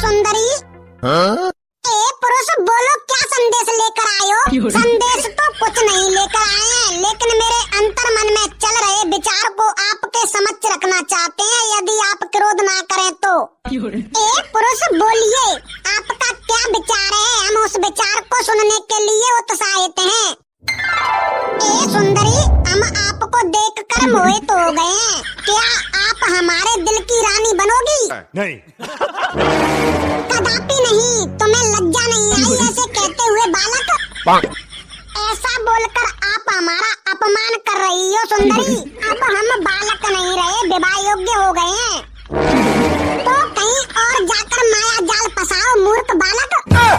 सुंदरी। ए पुरुष बोलो, क्या संदेश लेकर आए हो? संदेश तो कुछ नहीं लेकर आए हैं, लेकिन मेरे अंतर मन में चल रहे विचार को आपके समक्ष रखना चाहते हैं, यदि आप क्रोध ना करें तो। ए पुरुष बोलिए, आपका क्या विचार है? हम उस विचार को सुनने के लिए उत्साहित हैं। ए सुंदरी, हम आपको देखकर मोहित हो गए हैं। क्या आप हमारे दिल की रानी बनोगी? नहीं। कदापि नहीं। तुम्हें लज्जा नहीं आई ऐसे कहते हुए बालक? ऐसा बोलकर आप हमारा अपमान कर रही हो सुंदरी। अब हम बालक नहीं रहे, विवाह योग्य हो गए हैं, तो कहीं और जाकर माया जाल फंसाओ मूर्ख बालक।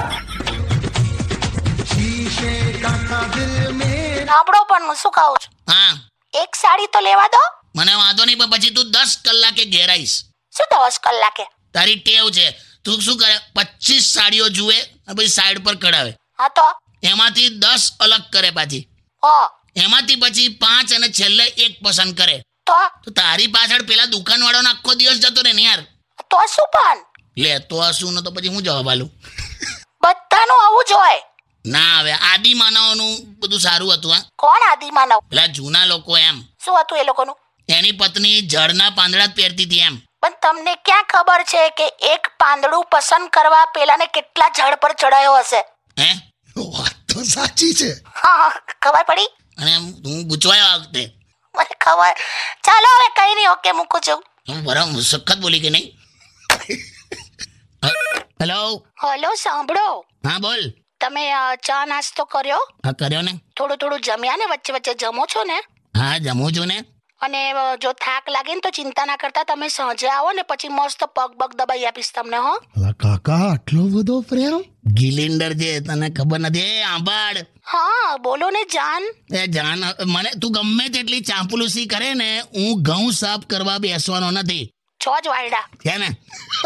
સાંભળો પણ હું શું કહું છું, હા એક સાડી તો લેવા દો. મને વાંધો નહીં, પણ પછી તું 10 કલાકે ઘેર આવીશ. શું 10 કલાકે? તારી ટેવ છે, તું શું કરે 25 સાડીઓ જુએ પછી સાઈડ પર કઢાવે, હા તો એમાંથી 10 અલગ કરે, પાછી એમાંથી પછી 5 અને છેલ્લે 1 પસંદ કરે. તો તારી પાછળ પેલા દુકાનવાળાનો આખો દિવસ જતો રહે ને યાર. તો શું પણ લે તો શું ન તો પછી હું જવાબ આલું? બધાનું આવું જ હોય. ના હવે આદિ માનવોનું બધું સારું હતું. હા, કોણ આદિ માનવ? પેલા જૂના લોકો એમ. શું હતું એ લોકોનું? એની પત્ની જળના પાંદડા જ પહેરતી હતી એમ. પણ તમને ક્યાં ખબર છે કે એક પાંદડું પસંદ કરવા પેલાને કેટલા ઝાડ પર ચડાયો હશે? હે, વાત તો સાચી છે. હા, ખબર પડી. અને હું ગુચવાયો આ વખતે. મને ખબર. ચાલો હવે કઈ નહીં, ઓકે મૂકું છું. હું બરાબર સખત બોલી કે નહીં? હેલો. હલો, સાંભળો. હા બોલ. તમે ચા નાસ્તો કર્યો? હા કર્યો ને. થોડું જમ્યા ને? વચ્ચે વચ્ચે જમો છો ને? હા જમું છું ને. અને જો થાક લાગે ને તો ચિંતા ના કરતા, તમે સાંજે આવો ને પછી મસ્ત પગ દબાઈ આપીશ તમને. હો કાકા, આટલો બધો પ્રેમ? ગિલિન્ડર છે, તને ખબર નથી? એ આંબાડ. હા બોલો ને જાન. એ જાન, મને તું ગમે તેટલી ચાંપલુસી કરે ને, હું ઘઉં સાફ કરવા બેસવાનો નથી. છો જ વાયડા છે ને.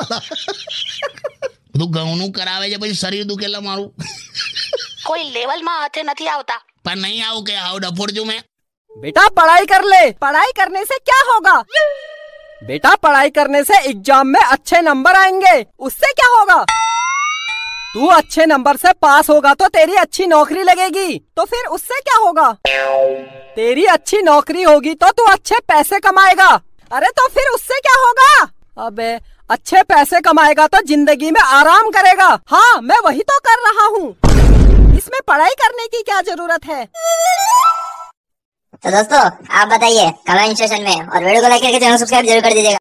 બધું ઘઉંનું કરાવે છે, પછી શરીર દુખેલા મારું. કોઈ લેવલમાં હાથે નથી આવતા. પણ નહીં આવું કે આવું ડફોડ છું મેં. बेटा पढ़ाई कर ले। पढ़ाई करने से क्या होगा? बेटा पढ़ाई करने से एग्जाम में अच्छे नंबर आएंगे, उससे क्या होगा? तू अच्छे नंबर से पास होगा तो तेरी अच्छी नौकरी लगेगी, तो फिर उससे क्या होगा? तेरी अच्छी नौकरी होगी तो तू अच्छे पैसे कमाएगा। अरे तो फिर उससे क्या होगा? अबे अच्छे पैसे कमाएगा तो जिंदगी में आराम करेगा। हाँ मैं वही तो कर रहा हूँ, इसमें पढ़ाई करने की क्या जरूरत है? तो दोस्तों आप बताइए कमेंट सेक्शन में, और वीडियो को लाइक करके चैनल सब्सक्राइब जरूर कर दीजिएगा।